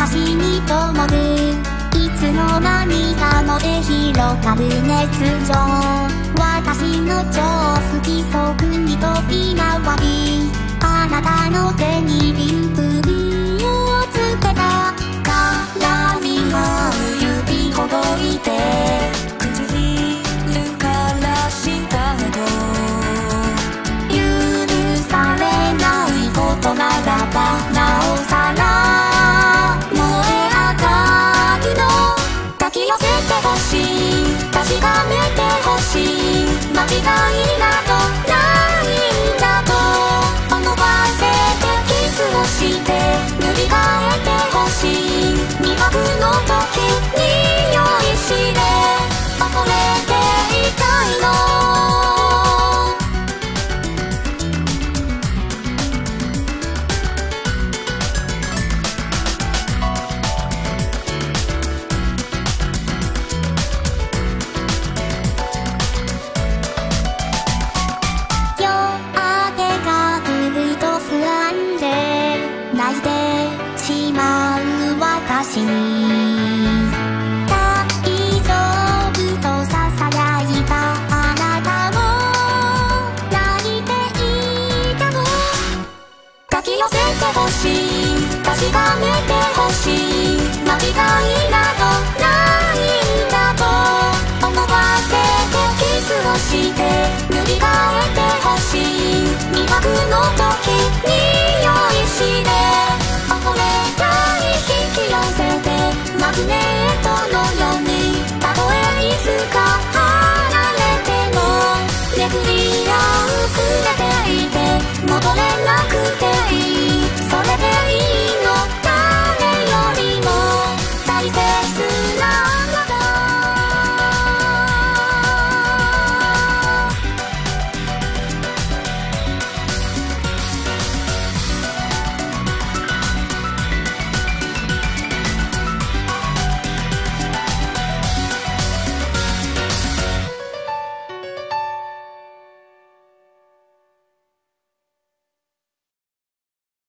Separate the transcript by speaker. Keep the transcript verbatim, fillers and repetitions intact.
Speaker 1: 端に灯るいつの間にか燃え広がる熱情。私の超不規則に飛び回り、あなたの手にリンプをつけた絡み合う指ほどいて唇から下へと許されないことならばなおさら燃え上がるの。抱き寄せてほしい、確かめてほしい、間違いなどないんだと思わせてキスをして塗り替えてほしい。にはくの時に酔いしれ溺れていたいの。泣いてしまう私に大丈夫とささやいたあなたも泣いていたの。抱き寄せてほしい、確かめてほしい、間違いなどないんだと思わせてキスをして塗り替えてほしい。にはくの時に酔いしれマグネットのようにたとえいつか離れても巡り合う触れていて戻れなく